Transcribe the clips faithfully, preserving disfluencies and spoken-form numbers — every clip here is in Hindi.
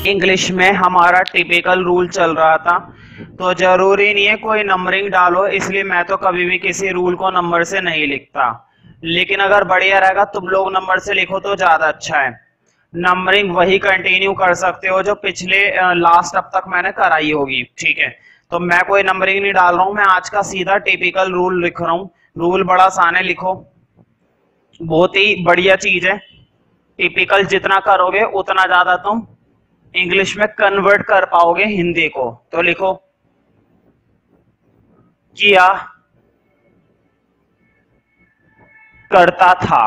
इंग्लिश में हमारा टिपिकल रूल चल रहा था, तो जरूरी नहीं है कोई नंबरिंग डालो, इसलिए मैं तो कभी भी किसी रूल को नंबर से नहीं लिखता। लेकिन अगर बढ़िया रहेगा तुम लोग नंबर से लिखो तो ज्यादा अच्छा है। नंबरिंग वही कंटिन्यू कर सकते हो जो पिछले लास्ट अब तक मैंने कराई होगी, ठीक है। तो मैं कोई नंबरिंग नहीं डाल रहा हूं, मैं आज का सीधा टिपिकल रूल लिख रहा हूं। रूल बड़ा आसान है, लिखो, बहुत ही बढ़िया चीज है। टिपिकल जितना करोगे उतना ज्यादा तुम इंग्लिश में कन्वर्ट कर पाओगे हिंदी को। तो लिखो, किया करता था,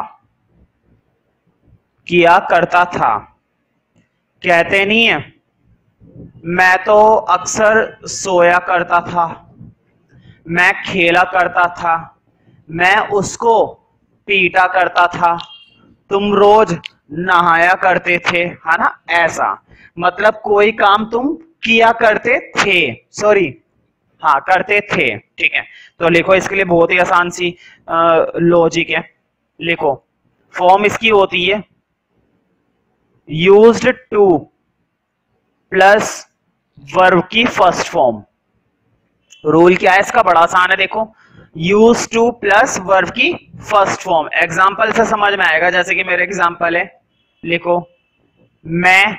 किया करता था। कहते नहीं है, मैं तो अक्सर सोया करता था, मैं खेला करता था, मैं उसको पीटा करता था, तुम रोज नहाया करते थे, है ना। ऐसा मतलब कोई काम तुम किया करते थे, सॉरी हाँ करते थे, ठीक है। तो लिखो, इसके लिए बहुत ही आसान सी लॉजिक है। लिखो, फॉर्म इसकी होती है यूज्ड टू प्लस वर्ब की फर्स्ट फॉर्म। रूल क्या है इसका, बड़ा आसान है। देखो, यूज टू प्लस वर्ब की फर्स्ट फॉर्म। एग्जाम्पल से समझ में आएगा, जैसे कि मेरे एग्जाम्पल है। लिखो, मैं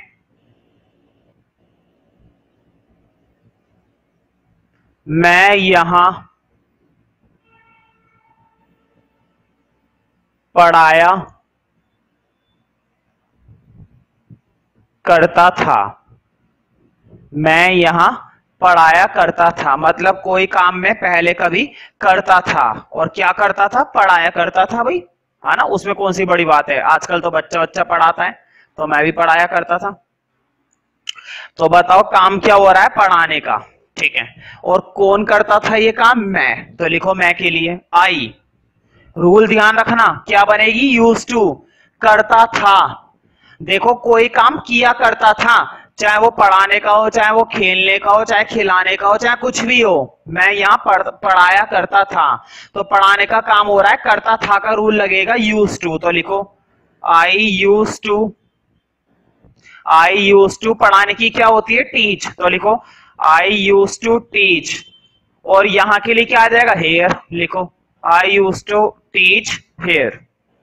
मैं यहां पढ़ाया करता था, मैं यहां पढ़ाया करता था मतलब कोई काम में पहले कभी करता था, और क्या करता था, पढ़ाया करता था भाई, है ना। उसमें कौन सी बड़ी बात है, आजकल तो बच्चा बच्चा पढ़ाता है, तो मैं भी पढ़ाया करता था। तो बताओ काम क्या हो रहा है, पढ़ाने का, ठीक है। और कौन करता था ये काम, मैं। तो लिखो, मैं के लिए आई। रूल ध्यान रखना, क्या बनेगी, यूज टू, करता था। देखो, कोई काम किया करता था, चाहे वो पढ़ाने का हो, चाहे वो खेलने का हो, चाहे खिलाने का हो, चाहे कुछ भी हो। मैं यहाँ पढ़, पढ़ाया करता था, तो पढ़ाने का काम हो रहा है, करता था का रूल लगेगा यूज टू। तो लिखो, I use to, I use to पढ़ाने की क्या होती है, टीच। तो लिखो, आई यूज टू टीच। और यहां के लिए क्या आ जाएगा, हेयर। लिखो, I use to teach here.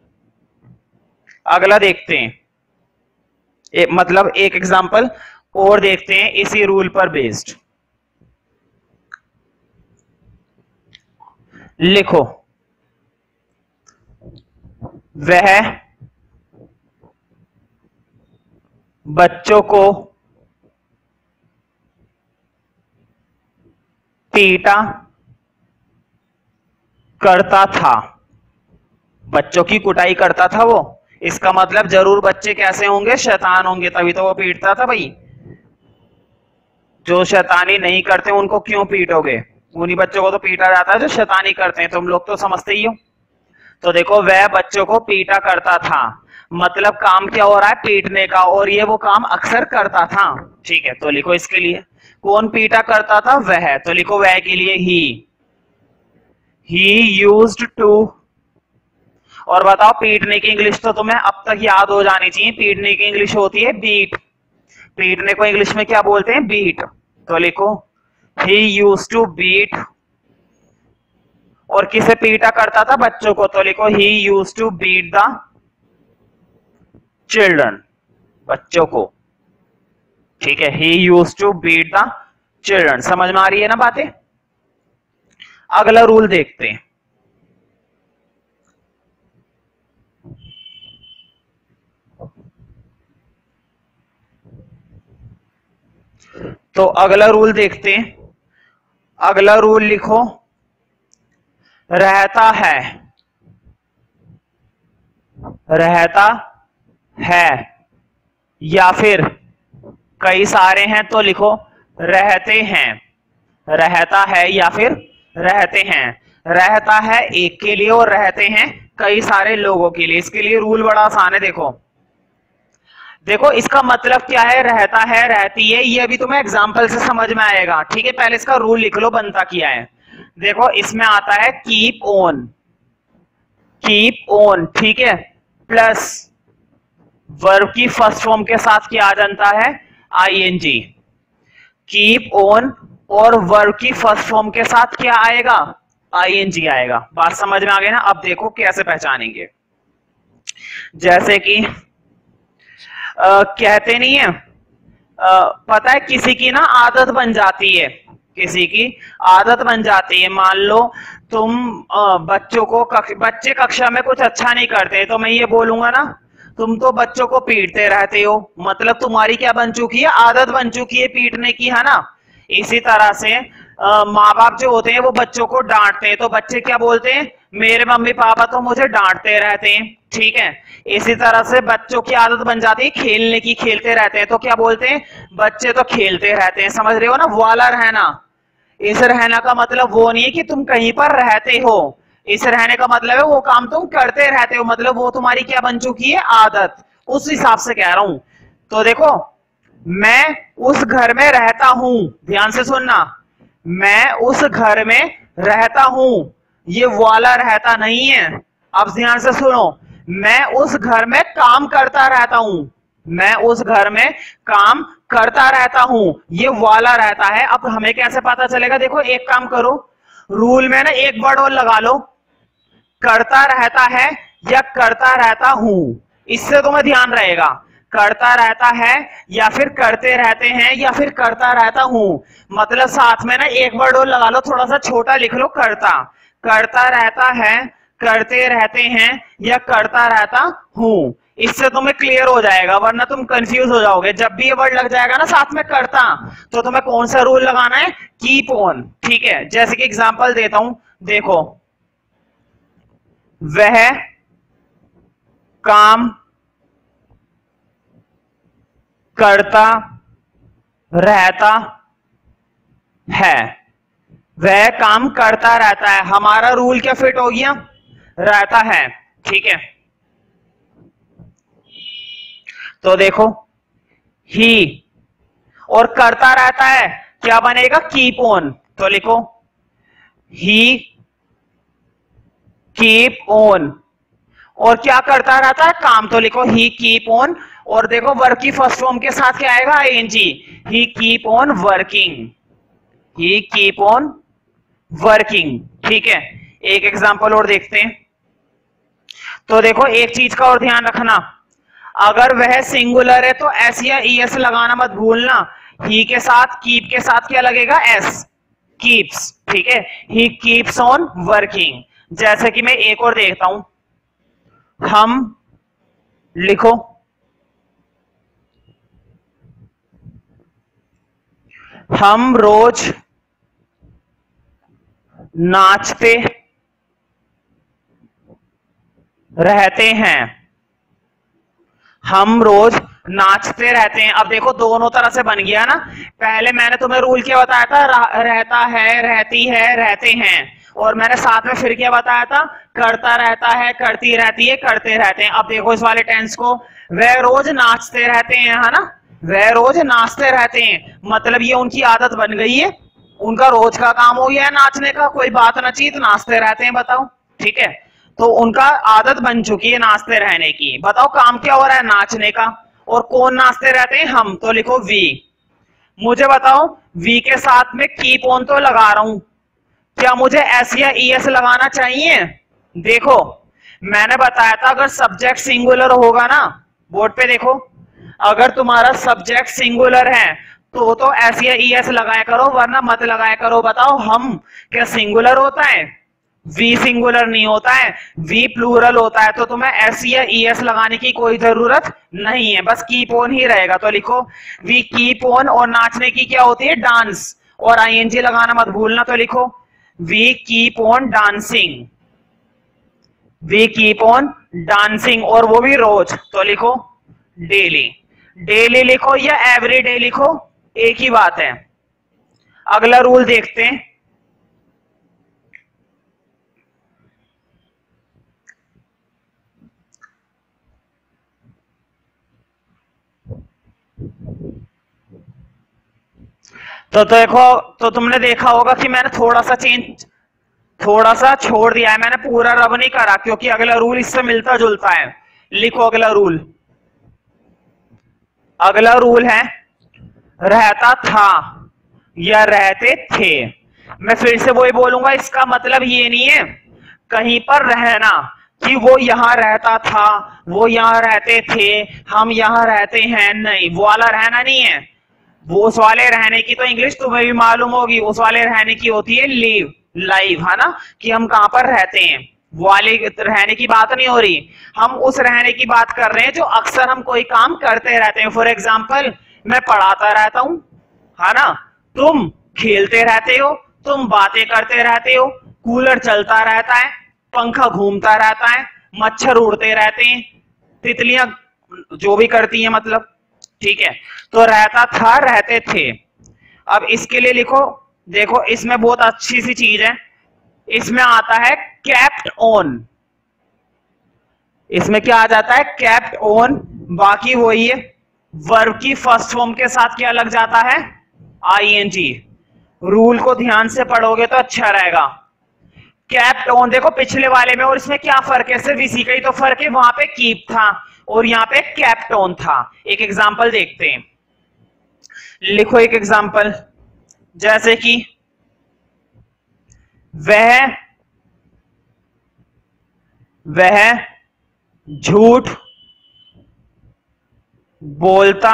अगला देखते हैं, ए, मतलब एक एग्जांपल और देखते हैं इसी रूल पर बेस्ड। लिखो, वह बच्चों को पीटा करता था, बच्चों की कुटाई करता था वो। इसका मतलब जरूर बच्चे कैसे होंगे, शैतान होंगे, तभी तो वो पीटता था भाई। जो शैतानी नहीं करते उनको क्यों पीटोगे, उन्हीं बच्चों को तो पीटा जाता है जो शैतानी करते हैं, तुम लोग तो समझते ही हो। तो देखो, वह बच्चों को पीटा करता था मतलब काम क्या हो रहा है, पीटने का, और ये वो काम अक्सर करता था, ठीक है। तो लिखो, इसके लिए कौन पीटा करता था, वह। तो लिखो, वह के लिए ही, ही यूज्ड टू। और बताओ, पीटने की इंग्लिश तो तुम्हें अब तक याद हो जानी चाहिए, पीटने की इंग्लिश होती है बीट। पीटने को इंग्लिश में क्या बोलते हैं, बीट। तो लिखो, ही यूज्ड टू बीट। और किसे पीटा करता था, बच्चों को। तो लिखो, he used to beat the children, बच्चों को, ठीक है। He used to beat the children. समझ में आ रही है ना बातें। अगला रूल देखते हैं। तो अगला रूल देखते हैं। अगला रूल लिखो, रहता है, रहता है, या फिर कई सारे हैं तो लिखो रहते हैं, रहता है या फिर रहते हैं। रहता है एक के लिए और रहते हैं कई सारे लोगों के लिए। इसके लिए रूल बड़ा आसान है। देखो देखो इसका मतलब क्या है, रहता है, रहती है, ये अभी तुम्हें एग्जाम्पल से समझ में आएगा, ठीक है। पहले इसका रूल लिख लो, बनता क्या है। देखो, इसमें आता है कीप ऑन, कीप ऑन, ठीक है, प्लस वर्ब की फर्स्ट फॉर्म के साथ क्या आ जाता है, आईएनजी। कीप ऑन और वर्ब की फर्स्ट फॉर्म के साथ क्या आएगा? आईएनजी आएगा। बात समझ में आ गई ना? अब देखो कैसे पहचानेंगे। जैसे कि आ, कहते नहीं है, आ, पता है किसी की ना आदत बन जाती है, किसी की आदत बन जाती है। मान लो तुम आ, बच्चों को कक्ष, बच्चे कक्षा में कुछ अच्छा नहीं करते तो मैं ये बोलूंगा ना, तुम तो बच्चों को पीटते रहते हो, मतलब तुम्हारी क्या बन चुकी है? आदत बन चुकी है पीटने की, है ना। इसी तरह से माँ बाप जो होते हैं वो बच्चों को डांटते हैं तो बच्चे क्या बोलते हैं? मेरे मम्मी पापा तो मुझे डांटते रहते हैं, ठीक है। इसी तरह से बच्चों की आदत बन जाती है खेलने की, खेलते रहते हैं तो क्या बोलते हैं? बच्चे तो खेलते रहते हैं। समझ रहे हो ना? वो वाला रहना। इस रहना का मतलब वो नहीं है कि तुम कहीं पर रहते हो, इस रहने का मतलब है वो काम तुम करते रहते हो, मतलब वो तुम्हारी क्या बन चुकी है? आदत। उस हिसाब से कह रहा हूं। तो देखो, मैं उस घर में रहता हूं, ध्यान से सुनना, मैं उस घर में रहता हूं, ये वाला रहता नहीं है। अब ध्यान से सुनो, मैं उस घर में काम करता रहता हूं, मैं उस घर में काम करता रहता हूं, ये वाला रहता है। अब हमें कैसे पता चलेगा? देखो एक काम करो, रूल में ना एक वर्ड और लगा लो, करता रहता है या करता रहता हूं, इससे तुम्हें ध्यान रहेगा। करता रहता है या फिर करते रहते हैं या फिर करता रहता हूं, मतलब साथ में ना एक वर्ड और लगा लो, थोड़ा सा छोटा लिख लो, करता। करता रहता है, करते रहते हैं या करता रहता हूं, इससे तुम्हें क्लियर हो जाएगा, वरना तुम कंफ्यूज हो जाओगे। जब भी ये वर्ड लग जाएगा ना साथ में करता, तो तुम्हें कौन सा रूल लगाना है? कीप ऑन, ठीक है। जैसे कि एग्जांपल देता हूं, देखो, वह काम करता रहता है, वह काम करता रहता है, हमारा रूल क्या फिट हो गया? रहता है, ठीक है। तो देखो, ही और करता रहता है, क्या बनेगा? Keep on. तो लिखो ही कीप ऑन, और क्या करता रहता है? काम। तो लिखो ही कीप ऑन, और देखो वर्क की फर्स्ट फॉर्म के साथ क्या आएगा? ING. He keep on working, he keep on working, ठीक है। एक एग्जांपल और देखते हैं। तो देखो एक चीज का और ध्यान रखना, अगर वह सिंगुलर है तो एस या ईएस लगाना मत भूलना। ही के साथ, कीप के साथ क्या लगेगा? एस, कीप्स, ठीक है। He keeps on working. जैसे कि मैं एक और देखता हूं, हम, लिखो, हम रोज नाचते रहते हैं, हम रोज नाचते रहते हैं। अब देखो दोनों तरह से बन गया ना। पहले मैंने तुम्हें रूल क्या बताया था? रहता है, रहती है, रहते हैं, और मैंने साथ में फिर क्या बताया था? करता रहता है, करती रहती है, करते रहते हैं। अब देखो इस वाले टेंस को, वह रोज नाचते रहते हैं, है ना, वह रोज नाचते रहते हैं, मतलब ये उनकी आदत बन गई है, उनका रोज का काम हो गया है नाचने का, कोई बात ना चीत नाचते रहते हैं, बताओ, ठीक है। तो उनका आदत बन चुकी है नाचते रहने की। बताओ काम क्या हो रहा है? नाचने का। और कौन नाचते रहते हैं? हम। तो लिखो वी। मुझे बताओ, वी के साथ में कीप ऑन तो लगा रहा हूं, क्या मुझे एस या ईएस लगाना चाहिए? देखो मैंने बताया था अगर सब्जेक्ट सिंगुलर होगा ना, बोर्ड पे देखो, अगर तुम्हारा सब्जेक्ट सिंगुलर है तो तो एस या ईएस लगाया करो, वरना मत लगाया करो। बताओ हम क्या सिंगुलर होता है? वी सिंगुलर नहीं होता है, वी प्लूरल होता है, तो तुम्हें एस या ईएस लगाने की कोई जरूरत नहीं है, बस कीप ऑन ही रहेगा। तो लिखो वी कीप ऑन, और नाचने की क्या होती है? डांस, और आईएनजी लगाना मत भूलना। तो लिखो we keep on dancing, we keep on dancing, और वो भी रोज। तो लिखो डेली, डेली लिखो या एवरी डे लिखो, एक ही बात है। अगला रूल देखते हैं। तो देखो, तो तुमने देखा होगा कि मैंने थोड़ा सा चेंज, थोड़ा सा छोड़ दिया है, मैंने पूरा रब नहीं करा, क्योंकि अगला रूल इससे मिलता जुलता है। लिखो अगला रूल, अगला रूल है रहता था या रहते थे। मैं फिर से वही बोलूंगा, इसका मतलब ये नहीं है कहीं पर रहना कि वो यहां रहता था, वो यहां रहते थे, हम यहां रहते हैं, नहीं, वो वाला रहना नहीं है। वो उस वाले रहने की तो इंग्लिश तुम्हें भी मालूम होगी, उस वाले रहने की होती है लीव, लाइव, है ना, कि हम कहां पर रहते हैं। वो वाले रहने की बात नहीं हो रही, हम उस रहने की बात कर रहे हैं जो अक्सर हम कोई काम करते रहते हैं। फॉर एग्जाम्पल, मैं पढ़ाता रहता हूं, है ना, तुम खेलते रहते हो, तुम बातें करते रहते हो, कूलर चलता रहता है, पंखा घूमता रहता है, मच्छर उड़ते रहते हैं, तितलियां जो भी करती हैं, मतलब, ठीक है। तो रहता था, रहते थे। अब इसके लिए लिखो, देखो इसमें बहुत अच्छी सी चीज है, इसमें आता है कैप्ट ऑन। इसमें क्या आ जाता है? Kept on. बाकी वही है, वर्ब की फर्स्ट फॉर्म के साथ क्या लग जाता है? आईएनजी। रूल को ध्यान से पढ़ोगे तो अच्छा रहेगा। कैप्ट ऑन, देखो पिछले वाले में और इसमें क्या फर्क है? सिर्फ इसी का ही तो फर्क है, वहां पे कीप था और यहां पे कैप्ट ऑन था। एक एग्जांपल देखते हैं, लिखो एक एग्जांपल, जैसे कि वह वह झूठ बोलता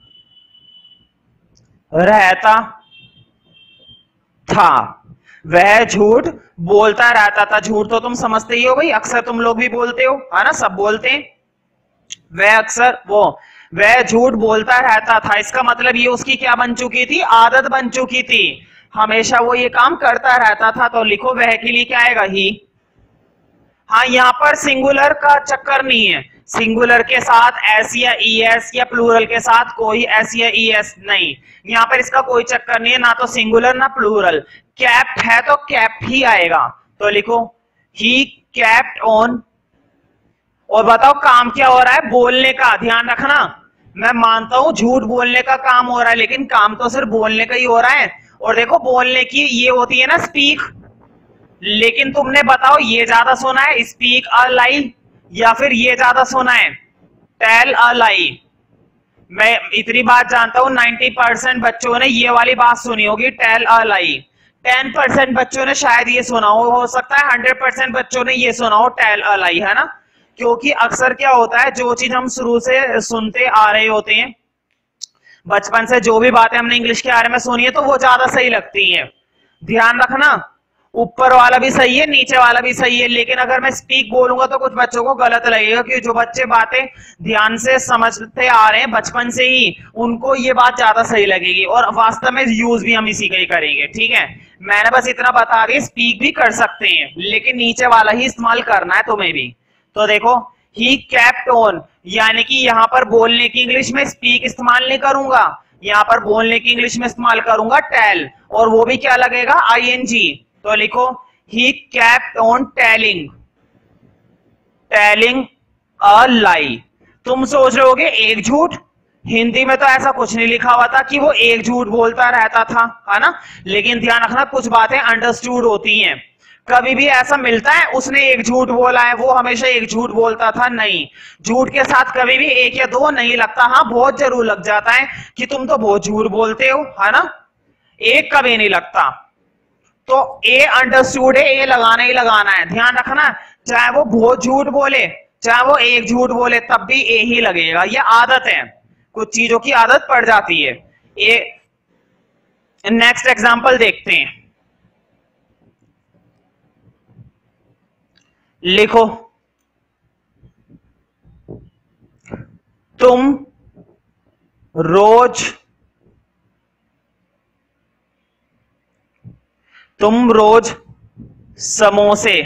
रहता था। वह झूठ बोलता रहता था। झूठ तो तुम समझते ही हो भाई, अक्सर तुम लोग भी बोलते हो, है ना, सब बोलते हैं। वह अक्सर वो वह झूठ बोलता रहता था, इसका मतलब ये उसकी क्या बन चुकी थी? आदत बन चुकी थी, हमेशा वो ये काम करता रहता था। तो लिखो वह के लिए क्या आएगा? ही। हाँ, यहां पर सिंगुलर का चक्कर नहीं है, सिंगुलर के साथ एस या ई एस या प्लूरल के साथ कोई एस या ई एस नहीं, यहां पर इसका कोई चक्कर नहीं है, ना तो सिंगुलर ना प्लूरल। कैप्ट है तो कैप्ट ही आएगा। तो लिखो ही कैप्ट ऑन। और बताओ काम क्या हो रहा है? बोलने का। ध्यान रखना, मैं मानता हूं झूठ बोलने का काम हो रहा है, लेकिन काम तो सिर्फ बोलने का ही हो रहा है। और देखो बोलने की ये होती है ना स्पीक, लेकिन तुमने बताओ ये ज्यादा सुना है स्पीक अ लाई या फिर ये ज्यादा सुना है टेल अ लाई? मैं इतनी बात जानता हूं नब्बे परसेंट बच्चों ने ये वाली बात सुनी होगी, टेल अ लाई। दस परसेंट बच्चों ने शायद ये सुना हो, हो सकता है सौ परसेंट बच्चों ने ये सुना हो टेल अ लाई, है ना। क्योंकि अक्सर क्या होता है, जो चीज हम शुरू से सुनते आ रहे होते हैं, बचपन से जो भी बातें हमने इंग्लिश के बारे में सुनी है, तो वो ज्यादा सही लगती है। ध्यान रखना, ऊपर वाला भी सही है, नीचे वाला भी सही है, लेकिन अगर मैं स्पीक बोलूंगा तो कुछ बच्चों को गलत लगेगा, क्योंकि जो बच्चे बातें ध्यान से समझते आ रहे हैं बचपन से ही, उनको ये बात ज्यादा सही लगेगी, और वास्तव में यूज भी हम इसी का ही करेंगे। ठीक है, मैंने बस इतना बता दिया, स्पीक भी कर सकते हैं, लेकिन नीचे वाला ही इस्तेमाल करना है तुम्हें भी। तो देखो ही कैप्ट ऑन, यानी कि यहां पर बोलने की इंग्लिश में स्पीक इस्तेमाल नहीं करूंगा, यहां पर बोलने की इंग्लिश में इस्तेमाल करूंगा टेल, और वो भी क्या लगेगा? आईएनजी। तो लिखो he kept on telling telling a lie. तुम सोच रहे होगे एक झूठ, हिंदी में तो ऐसा कुछ नहीं लिखा हुआ था कि वो एक झूठ बोलता रहता था, है ना। लेकिन ध्यान रखना, कुछ बातें अंडरस्टूड होती हैं। कभी भी ऐसा मिलता है उसने एक झूठ बोला है, वो हमेशा एक झूठ बोलता था? नहीं, झूठ के साथ कभी भी एक या दो नहीं लगता। हाँ, बहुत जरूर लग जाता है कि तुम तो बहुत झूठ बोलते हो, है ना, एक कभी नहीं लगता। तो ए अंडरस्टूड है, ए लगाना ही लगाना है। ध्यान रखना, चाहे वो बहुत झूठ बोले, चाहे वो एक झूठ बोले, तब भी ए ही लगेगा। ये आदत है, कुछ चीजों की आदत पड़ जाती है। ए नेक्स्ट एग्जांपल देखते हैं, लिखो तुम रोज तुम रोज समोसे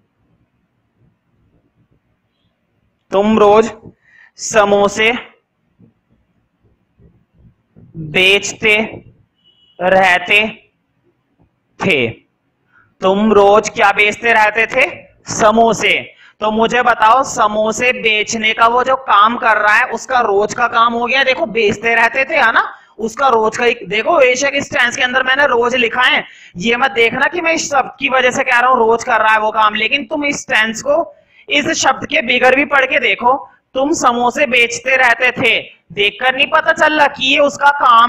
तुम रोज समोसे बेचते रहते थे। तुम रोज क्या बेचते रहते थे? समोसे। तो मुझे बताओ, समोसे बेचने का वो जो काम कर रहा है उसका रोज का काम हो गया। देखो बेचते रहते थे, है ना, उसका रोज का। देखो बेशक इस टेंस के अंदर मैंने रोज लिखा है, ये मत देखना कि मैं इस शब्द की वजह से कह रहा हूं रोज कर रहा है वो काम, लेकिन तुम इस टेंस को इस शब्द के बिगर भी पढ़ के देखो। तुम समोसे बेचते रहते थे, देखकर नहीं पता चल रहा कि ये उसका काम है,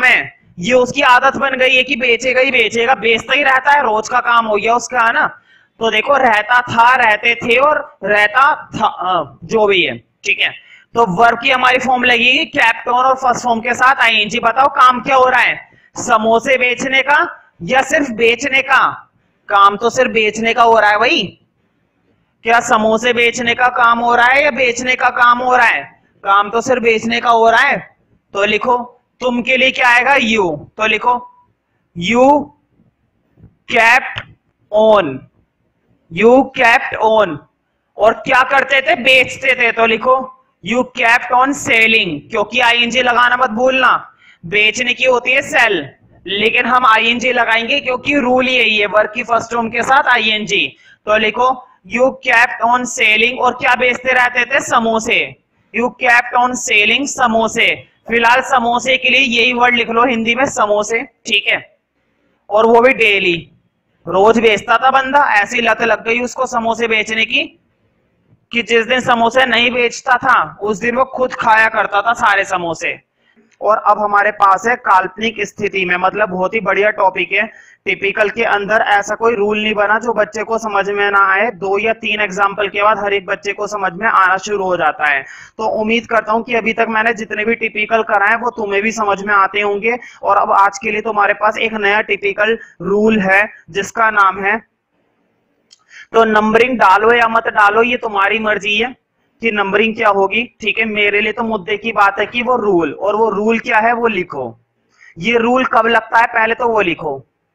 ये उसकी आदत बन गई है कि बेचेगा ही बेचेगा, बेचता ही रहता है, रोज का काम हो गया उसका, है ना। तो देखो रहता था, रहते थे और रहता था, जो भी है, ठीक है। तो वर्ब की हमारी फॉर्म लगेगी केप्ट ऑन और फर्स्ट फॉर्म के साथ आईएनजी। बताओ काम क्या हो रहा है, समोसे बेचने का या सिर्फ बेचने का? काम तो सिर्फ बेचने का हो रहा है भाई। क्या समोसे बेचने का काम हो रहा है या बेचने का काम हो रहा है? काम तो सिर्फ बेचने का हो रहा है। तो लिखो तुम के लिए क्या आएगा, यू। तो लिखो you kept on, you kept on. और क्या करते थे, बेचते थे। तो लिखो यू केप्ट ऑन सेलिंग, क्योंकि आईएनजी लगाना मत भूलना, बेचने की होती है सेल, लेकिन हम आईएनजी लगाएंगे क्योंकि रूल यही है, वर्ब की फर्स्ट फॉर्म के साथ आईएनजी। तो लिखो यू केप्ट ऑन सेलिंग, और क्या बेचते रहते थे, समोसे। यू केप्ट ऑन सेलिंग समोसे। फिलहाल समोसे के लिए यही वर्ड लिख लो हिंदी में, समोसे, ठीक है। और वो भी डेली, रोज बेचता था बंदा, ऐसी लत लग गई उसको समोसे बेचने की कि जिस दिन समोसे नहीं बेचता था उस दिन वो खुद खाया करता था सारे समोसे। और अब हमारे पास है काल्पनिक स्थिति में, मतलब बहुत ही बढ़िया टॉपिक है। टिपिकल के अंदर ऐसा कोई रूल नहीं बना जो बच्चे को समझ में ना आए, दो या तीन एग्जाम्पल के बाद हर एक बच्चे को समझ में आना शुरू हो जाता है। तो उम्मीद करता हूं कि अभी तक मैंने जितने भी टिपिकल कराए वो तुम्हें भी समझ में आते होंगे। और अब आज के लिए तुम्हारे पास एक नया टिपिकल रूल है जिसका नाम है, तो नंबरिंग डालो या मत डालो ये तुम्हारी मर्जी है कि नंबरिंग क्या होगी, ठीक है। मेरे लिए तो मुद्दे की बात है कि वो रूल, और वो रूल क्या है वो लिखो। ये रूल कब लगता है पहले तो वो लिखो,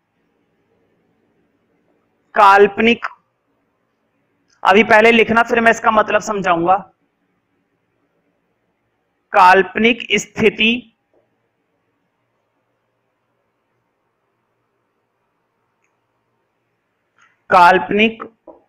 काल्पनिक, अभी पहले लिखना फिर मैं इसका मतलब समझाऊंगा। काल्पनिक स्थिति काल्पनिक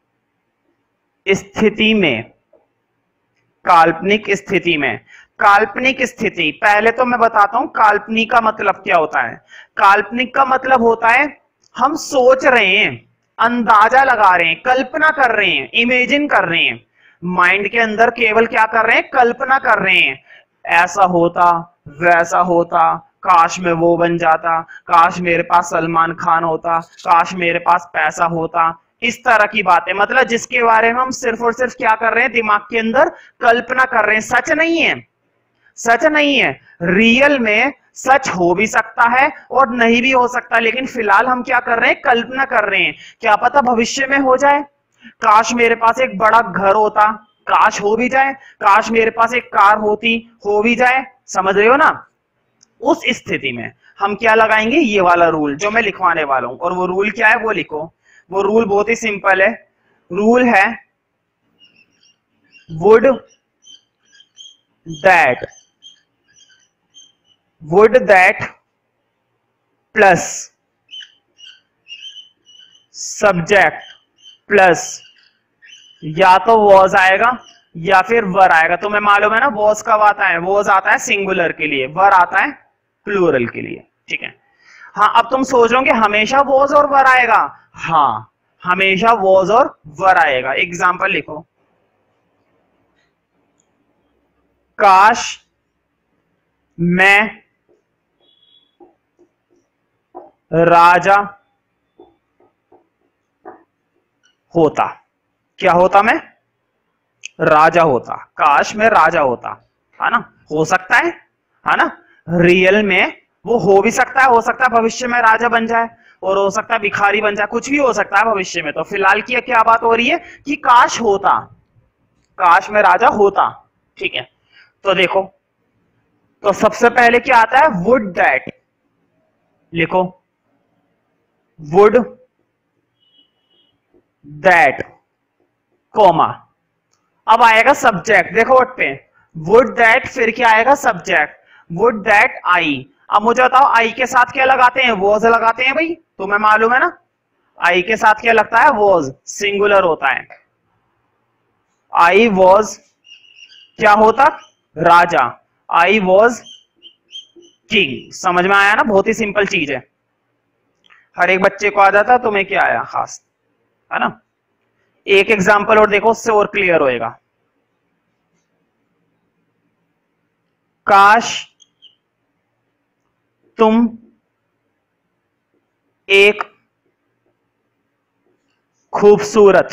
स्थिति में, काल्पनिक स्थिति में, काल्पनिक स्थिति, पहले तो मैं बताता हूं काल्पनिक का मतलब क्या होता है। काल्पनिक का मतलब होता है हम सोच रहे हैं, अंदाजा लगा रहे हैं, कल्पना कर रहे हैं, इमेजिन कर रहे हैं, माइंड के अंदर केवल क्या कर रहे हैं, कल्पना कर रहे हैं। ऐसा होता, वैसा होता, काश में वो बन जाता, काश मेरे पास सलमान खान होता, काश मेरे पास पैसा होता, इस तरह की बातें, मतलब जिसके बारे में हम सिर्फ और सिर्फ क्या कर रहे हैं, दिमाग के अंदर कल्पना कर रहे हैं। सच नहीं है, सच नहीं है, रियल में सच हो भी सकता है और नहीं भी हो सकता, लेकिन फिलहाल हम क्या कर रहे हैं, कल्पना कर रहे हैं। क्या पता भविष्य में हो जाए, काश मेरे पास एक बड़ा घर होता, काश हो भी जाए, काश मेरे पास एक कार होती, हो भी जाए, समझ रहे हो ना। उस स्थिति में हम क्या लगाएंगे, ये वाला रूल जो मैं लिखवाने वाला हूं। और वो रूल क्या है वो लिखो। वो रूल बहुत ही सिंपल है, रूल है would that, would that plus subject plus या तो वॉज आएगा या फिर वर आएगा। तुम्हें मालूम है ना वॉज कब आता है, वॉज आता है सिंगुलर के लिए, वर आता है प्लूरल के लिए, ठीक है। हाँ अब तुम सोच रहे हो हमेशा वॉज और वर आएगा, हाँ हमेशा वॉज और वर आएगा। एग्जाम्पल लिखो, काश मैं राजा होता, क्या होता, मैं राजा होता, काश मैं राजा होता, है ना, हो सकता है, है ना। रियल में वो हो भी सकता है, हो सकता है भविष्य में राजा बन जाए, और हो सकता है भिखारी बन जाए, कुछ भी हो सकता है भविष्य में। तो फिलहाल की क्या बात हो रही है कि काश होता, काश में राजा होता, ठीक है। तो देखो, तो सबसे पहले क्या आता है, वुड दैट, लिखो वुड दैट कॉमा, अब आएगा सब्जेक्ट, देखो वट पे वुड दैट, फिर क्या आएगा सब्जेक्ट, वुड दैट आई। अब मुझे बताओ आई के साथ क्या लगाते हैं, वॉज लगाते हैं भाई, तुम्हें मालूम है ना। आई के साथ क्या लगता है, वॉज, सिंगुलर होता है। आई वॉज क्या होता, राजा, आई वॉज किंग। समझ में आया ना, बहुत ही सिंपल चीज है, हर एक बच्चे को आ जाता, तुम्हें क्या आया खास, है ना। एक एग्जांपल और देखो, उससे और क्लियर होएगा। काश तुम एक खूबसूरत,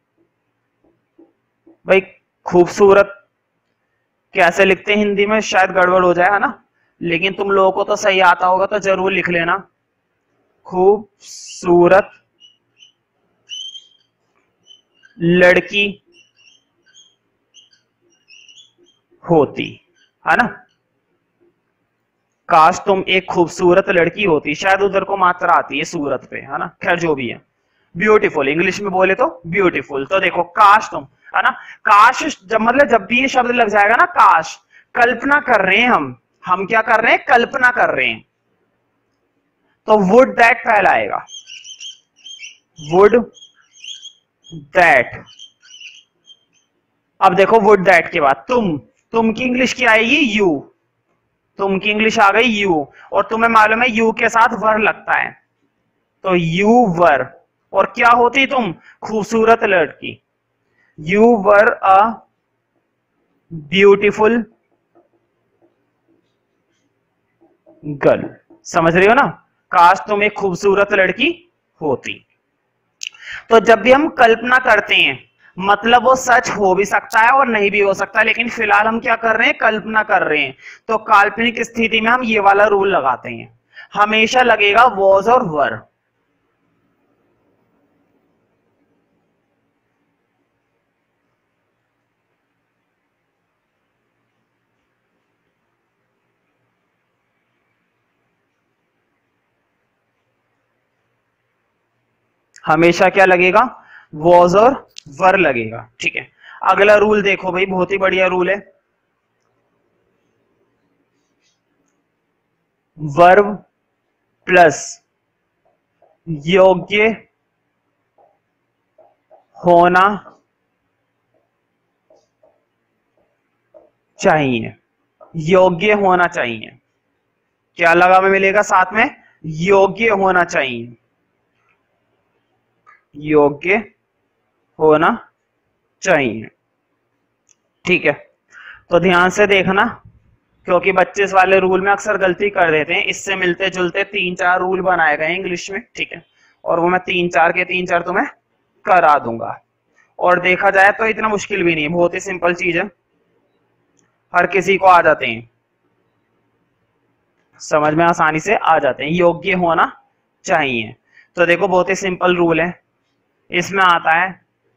भाई खूबसूरत कैसे लिखते हैं हिंदी में शायद गड़बड़ हो जाए, है ना, लेकिन तुम लोगों को तो सही आता होगा तो जरूर लिख लेना। खूबसूरत लड़की होती, है ना। काश तुम एक खूबसूरत लड़की होती, शायद उधर को मात्रा आती है सूरत पे, है ना, खैर जो भी है। ब्यूटीफुल इंग्लिश में बोले तो ब्यूटीफुल। तो देखो काश तुम, है ना, काश जब मतलब जब भी ये शब्द लग जाएगा ना, काश, कल्पना कर रहे हैं हम हम क्या कर रहे हैं, कल्पना कर रहे हैं, तो वुड दैट पहला आएगा, वुड दैट। अब देखो वुड दैट के बाद तुम, तुम की इंग्लिश क्या आएगी, यू, तुम की इंग्लिश आ गई यू, और तुम्हें मालूम है यू के साथ वर लगता है, तो यू वर, और क्या होती तुम, खूबसूरत लड़की, you were a beautiful girl. समझ रही हो ना, काश तुम एक खूबसूरत लड़की होती। तो जब भी हम कल्पना करते हैं, मतलब वो सच हो भी सकता है और नहीं भी हो सकता, लेकिन फिलहाल हम क्या कर रहे हैं, कल्पना कर रहे हैं, तो काल्पनिक स्थिति में हम ये वाला रूल लगाते हैं, हमेशा लगेगा वॉज और वर। हमेशा क्या लगेगा, वॉज और वर लगेगा, ठीक है। अगला रूल देखो भाई, बहुत ही बढ़िया रूल है, वर्ब प्लस योग्य होना चाहिए, योग्य होना चाहिए, क्या लगा में मिलेगा साथ में, योग्य होना चाहिए, योग्य होना चाहिए, ठीक है। तो ध्यान से देखना, क्योंकि बच्चे इस वाले रूल में अक्सर गलती कर देते हैं, इससे मिलते जुलते तीन चार रूल बनाए गए इंग्लिश में, ठीक है, और वो मैं तीन चार के तीन चार तुम्हें करा दूंगा। और देखा जाए तो इतना मुश्किल भी नहीं है, बहुत ही सिंपल चीज है, हर किसी को आ जाते हैं, समझ में आसानी से आ जाते हैं, योग्य होना चाहिए। तो देखो बहुत ही सिंपल रूल है, इसमें आता है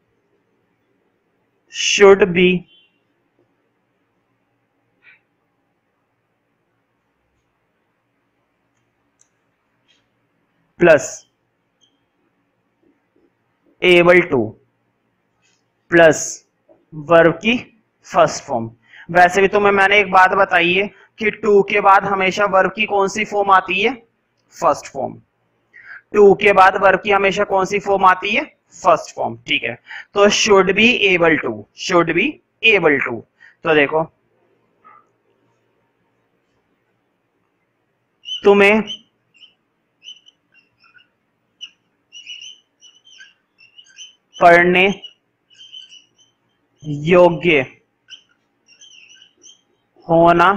should be plus able to plus verb की फर्स्ट फॉर्म। वैसे भी तुम्हें मैंने एक बात बताई है कि टू के बाद हमेशा वर्ब की कौन सी फॉर्म आती है, फर्स्ट फॉर्म। टू के बाद वर्ब की हमेशा कौन सी फॉर्म आती है, फर्स्ट फॉर्म, ठीक है। तो should be able to, should be able to. तो देखो तुम्हें पढ़ने योग्य होना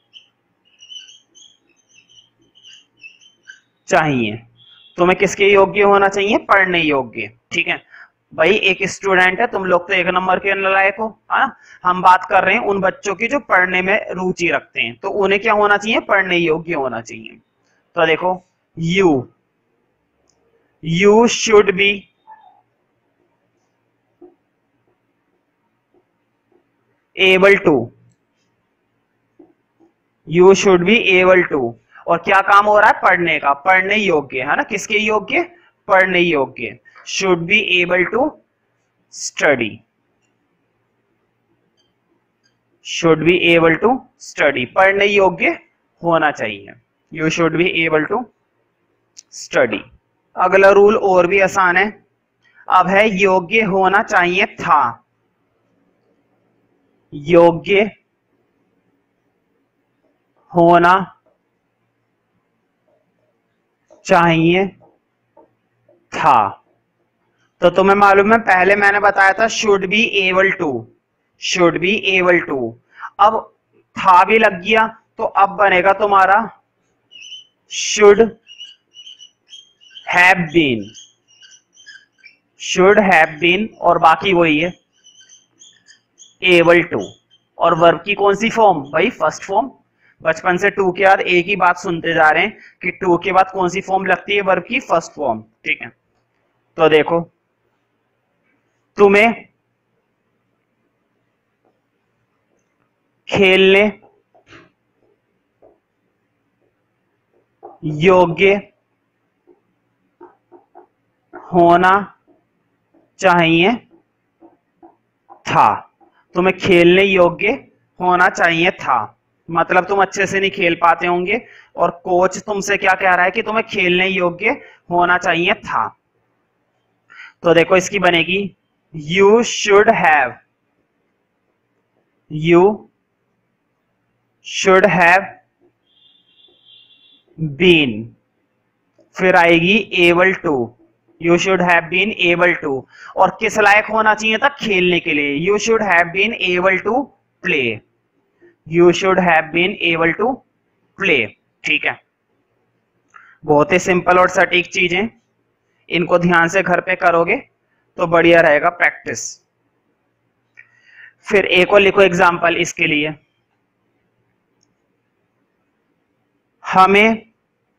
चाहिए, तुम्हें किसके योग्य होना चाहिए, पढ़ने योग्य, ठीक है। भाई एक स्टूडेंट है, तुम लोग तो एक नंबर के नालायक हो, है ना, हम बात कर रहे हैं उन बच्चों की जो पढ़ने में रुचि रखते हैं, तो उन्हें क्या होना चाहिए, पढ़ने योग्य होना चाहिए। तो देखो you, you should be able to, you should be able to, और क्या काम हो रहा है, पढ़ने का, पढ़ने योग्य, है ना, किसके योग्य, पढ़ने योग्य, should be able to study, should be able to study, पढ़ने योग्य होना चाहिए, you should be able to study. अगला रूल और भी आसान है, अब है योग्य होना चाहिए था, योग्य होना चाहिए था। तो तुम्हें मालूम है पहले मैंने बताया था should be able to, should be able to, अब था भी लग गया, तो अब बनेगा तुम्हारा should have been, should have been, और बाकी वही है एबल टू। और वर्ब की कौन सी फॉर्म भाई? First form. बचपन से टू के बाद एक ही बात सुनते जा रहे हैं कि टू के बाद कौन सी फॉर्म लगती है वर्ब की? First form. ठीक है, तो देखो तुम्हें खेलने योग्य होना चाहिए था। तुम्हें खेलने योग्य होना चाहिए था मतलब तुम अच्छे से नहीं खेल पाते होंगे और कोच तुमसे क्या कह रहा है कि तुम्हें खेलने योग्य होना चाहिए था। तो देखो इसकी बनेगी you should have, you should have been, फिर आएगी able to, you should have been able to, और किस लायक होना चाहिए था? खेलने के लिए। You should have been able to play, you should have been able to play. ठीक है, बहुत ही सिंपल और सटीक चीजें, इनको ध्यान से घर पे करोगे तो बढ़िया रहेगा प्रैक्टिस। फिर एक और लिखो एग्जाम्पल इसके लिए, हमें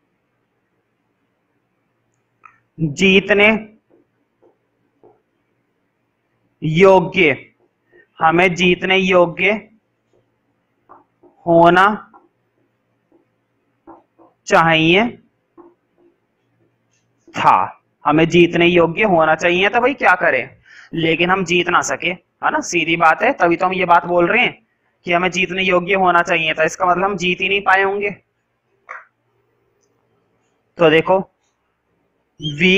जीतने योग्य, हमें जीतने योग्य होना चाहिए था। हमें जीतने योग्य होना चाहिए था भाई, क्या करें लेकिन हम जीत ना सके, है ना, सीधी बात है। तभी तो हम ये बात बोल रहे हैं कि हमें जीतने योग्य होना चाहिए था, इसका मतलब हम जीत ही नहीं पाए होंगे। तो देखो we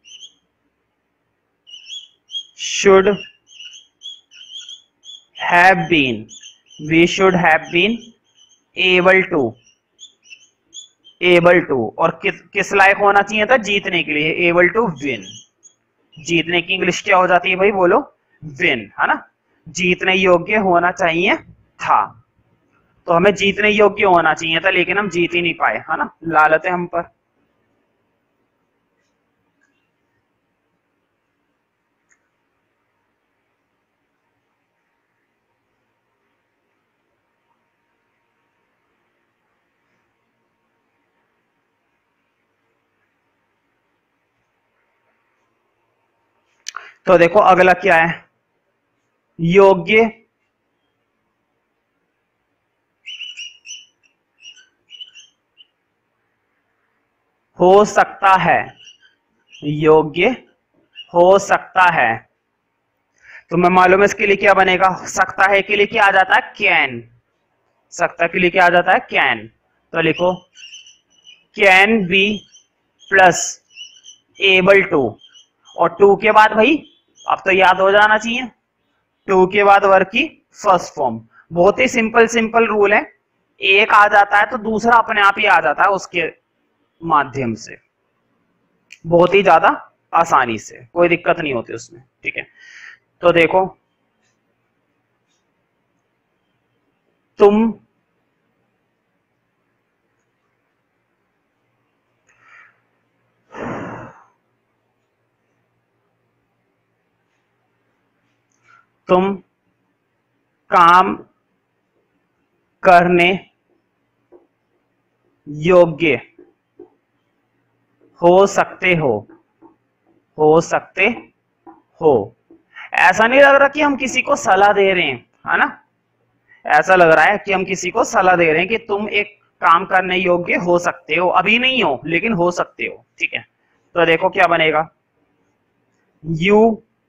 should have been, we should have been able to, able to, और किस किस लायक होना चाहिए था? जीतने के लिए, एबल टू विन। जीतने की इंग्लिश क्या हो जाती है भाई? बोलो विन, है ना। जीतने योग्य होना चाहिए था, तो हमें जीतने योग्य होना चाहिए था लेकिन हम जीत ही नहीं पाए, है ना, लालत है हम पर। तो देखो अगला क्या है? योग्य हो सकता है, योग्य हो सकता है। तो मैं मालूम है इसके लिए क्या बनेगा? सकता है के लिए क्या आ जाता है? कैन। सकता के लिए क्या आ जाता है? कैन। तो लिखो can be plus able to, और टू के बाद भाई अब तो याद हो जाना चाहिए, टू के बाद वर्ब की फर्स्ट फॉर्म। बहुत ही सिंपल सिंपल रूल है, एक आ जाता है तो दूसरा अपने आप ही आ जाता है उसके माध्यम से, बहुत ही ज्यादा आसानी से, कोई दिक्कत नहीं होती उसमें। ठीक है, तो देखो तुम तुम काम करने योग्य हो सकते हो, हो सकते हो। ऐसा नहीं लग रहा कि हम किसी को सलाह दे रहे हैं, है ना, ऐसा लग रहा है कि हम किसी को सलाह दे रहे हैं कि तुम एक काम करने योग्य हो सकते हो, अभी नहीं हो लेकिन हो सकते हो। ठीक है, तो देखो क्या बनेगा, you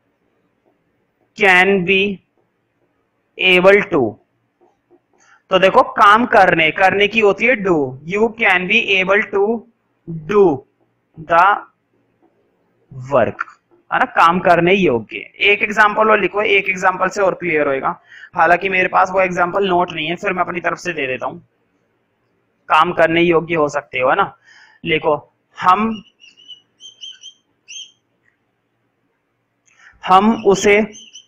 can be able to. तो देखो काम करने, करने की होती है do, you can be able to do the work, है ना, काम करने योग्य। एक एग्जांपल और लिखो, एक एग्जांपल से और क्लियर होएगा। हालांकि मेरे पास वो एग्जांपल नोट नहीं है, फिर मैं अपनी तरफ से दे देता हूं। काम करने योग्य हो सकते हो, है ना। लिखो हम हम उसे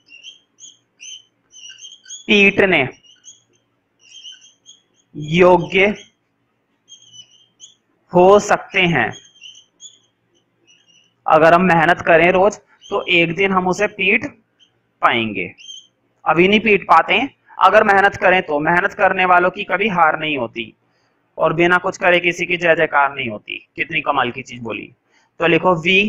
पीटने योग्य हो सकते हैं, अगर हम मेहनत करें रोज तो एक दिन हम उसे पीट पाएंगे। अभी नहीं पीट पाते हैं, अगर मेहनत करें तो। मेहनत करने वालों की कभी हार नहीं होती और बिना कुछ करे किसी की जय जयकार नहीं होती। कितनी कमाल की चीज बोली। तो लिखो we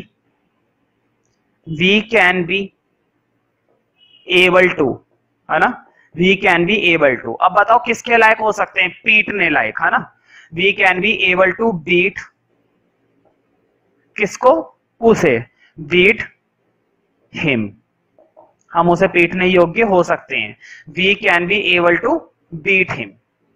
we can be able to, है ना, we can be able to. अब बताओ किसके लायक हो सकते हैं? पीटने लायक, है ना। We can be able to beat किसको? उसे। बीट हिम, हम उसे पीटने योग्य हो सकते हैं। We can be able to beat him,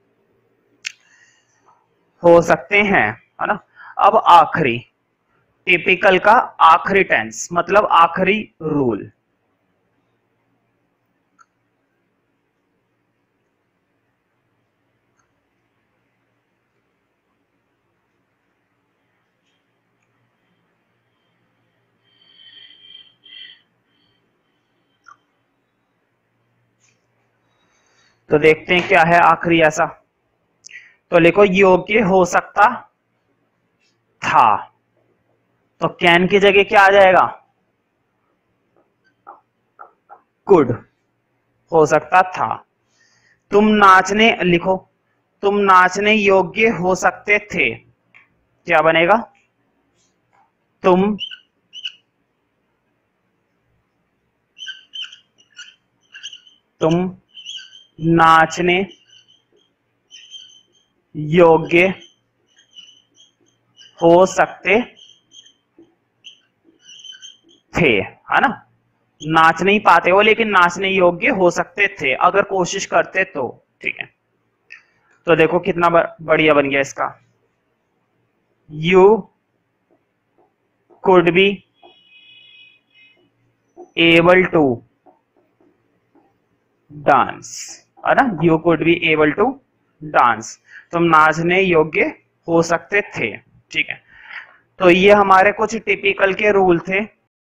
हो सकते हैं, है ना। अब आखिरी, टिपिकल का आखिरी टेंस मतलब आखिरी रूल। तो देखते हैं क्या है आखिरी ऐसा। तो लिखो योग्य हो सकता था, तो कैन की जगह क्या आ जाएगा? कुड, हो सकता था। तुम नाचने, लिखो तुम नाचने योग्य हो सकते थे, क्या बनेगा? तुम तुम नाचने योग्य हो सकते थे, है ना। नाच नहीं पाते हो लेकिन नाचने योग्य हो सकते थे अगर कोशिश करते तो। ठीक है, तो देखो कितना बढ़िया बन गया इसका। You could be able to dance, है ना। You could be able to dance, तुम नाचने योग्य हो सकते थे। ठीक है, तो ये हमारे कुछ टिपिकल के रूल थे